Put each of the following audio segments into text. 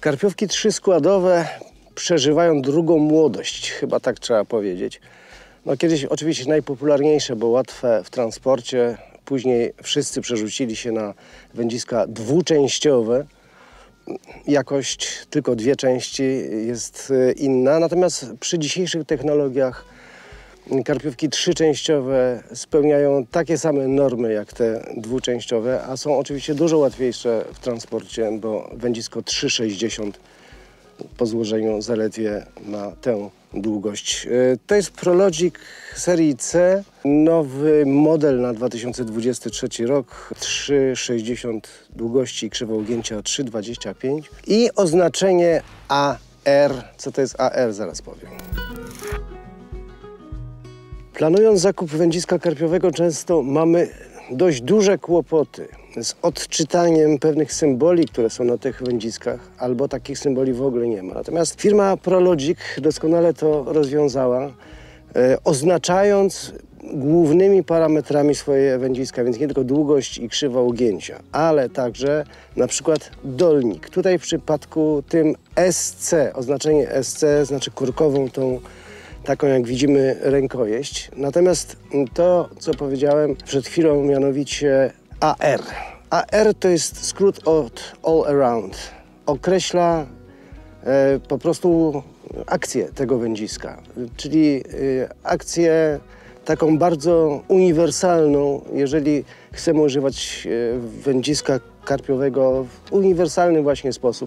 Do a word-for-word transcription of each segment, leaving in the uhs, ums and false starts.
Karpiówki trzyskładowe przeżywają drugą młodość, chyba tak trzeba powiedzieć. No kiedyś oczywiście najpopularniejsze, bo łatwe w transporcie. Później wszyscy przerzucili się na wędziska dwuczęściowe. Jakość tylko dwie części jest inna. Natomiast przy dzisiejszych technologiach karpiówki trzyczęściowe spełniają takie same normy jak te dwuczęściowe, a są oczywiście dużo łatwiejsze w transporcie, bo wędzisko trzy sześćdziesiąt po złożeniu zaledwie ma tę długość. To jest Prologic serii C, nowy model na dwa tysiące dwudziesty trzeci rok, trzy sześćdziesiąt długości, krzywa ugięcia trzy dwadzieścia pięć i oznaczenie A R. Co to jest A R? Zaraz powiem. Planując zakup wędziska karpiowego często mamy dość duże kłopoty z odczytaniem pewnych symboli, które są na tych wędziskach, albo takich symboli w ogóle nie ma. Natomiast firma Prologic doskonale to rozwiązała, e, oznaczając głównymi parametrami swoje wędziska, więc nie tylko długość i krzywa ugięcia, ale także na przykład dolnik. Tutaj w przypadku tym S C, oznaczenie S C znaczy korkową tą taką jak widzimy rękojeść. Natomiast to, co powiedziałem przed chwilą, mianowicie A R. A R to jest skrót od All Around. Określa e, po prostu akcję tego wędziska, czyli e, akcję taką bardzo uniwersalną, jeżeli chcemy używać e, wędziska karpiowego w uniwersalny właśnie sposób.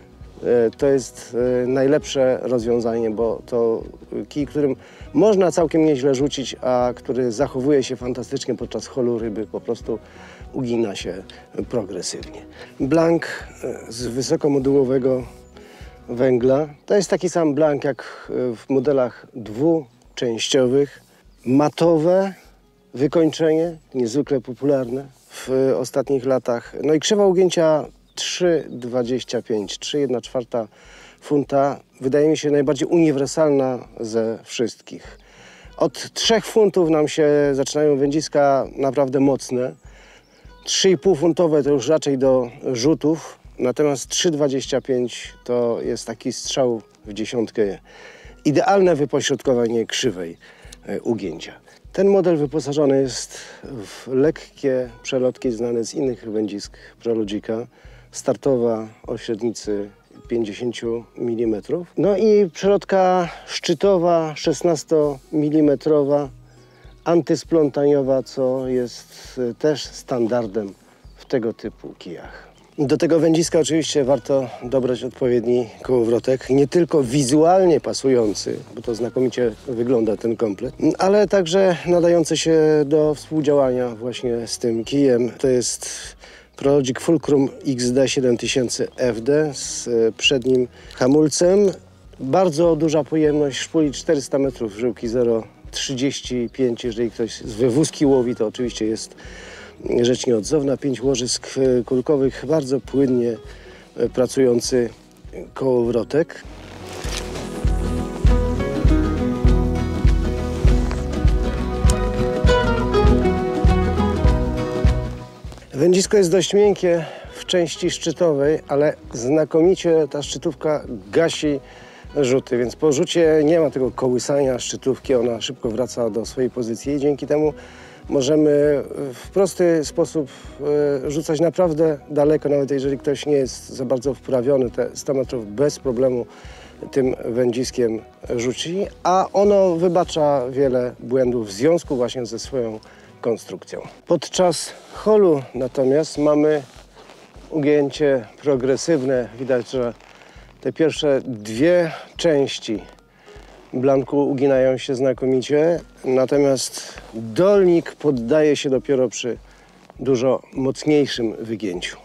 To jest najlepsze rozwiązanie, bo to kij, którym można całkiem nieźle rzucić, a który zachowuje się fantastycznie podczas holu ryby, po prostu ugina się progresywnie. Blank z wysokomodułowego węgla. To jest taki sam blank jak w modelach dwuczęściowych. Matowe wykończenie, niezwykle popularne w ostatnich latach. No i krzywa ugięcia trzy dwadzieścia pięć, trzy jedna czwarta funta, wydaje mi się najbardziej uniwersalna ze wszystkich. Od trzech funtów nam się zaczynają wędziska naprawdę mocne. trzy i pół funtowe to już raczej do rzutów, natomiast trzy dwadzieścia pięć to jest taki strzał w dziesiątkę. Idealne wypośrodkowanie krzywej ugięcia. Ten model wyposażony jest w lekkie przelotki znane z innych wędzisk Prologica. Startowa o średnicy pięćdziesiąt milimetrów. No i przelotka szczytowa szesnastomilimetrowa, antysplątaniowa, co jest też standardem w tego typu kijach. Do tego wędziska oczywiście warto dobrać odpowiedni kołowrotek, nie tylko wizualnie pasujący, bo to znakomicie wygląda ten komplet, ale także nadający się do współdziałania właśnie z tym kijem. To jest Prologic Fulcrum X D siedem tysięcy F D z przednim hamulcem. Bardzo duża pojemność szpuli, czterysta metrów, żyłki zero trzydzieści pięć. Jeżeli ktoś z wywózki łowi, to oczywiście jest rzecz nieodzowna. Pięć łożysk kulkowych, bardzo płynnie pracujący kołowrotek. Wędzisko jest dość miękkie w części szczytowej, ale znakomicie ta szczytówka gasi rzuty, więc po rzucie nie ma tego kołysania szczytówki, ona szybko wraca do swojej pozycji i dzięki temu możemy w prosty sposób rzucać naprawdę daleko, nawet jeżeli ktoś nie jest za bardzo wprawiony, te sto metrów bez problemu tym wędziskiem rzuci, a ono wybacza wiele błędów w związku właśnie ze swoją konstrukcją. Podczas holu natomiast mamy ugięcie progresywne. Widać, że te pierwsze dwie części blanku uginają się znakomicie, natomiast dolnik poddaje się dopiero przy dużo mocniejszym wygięciu.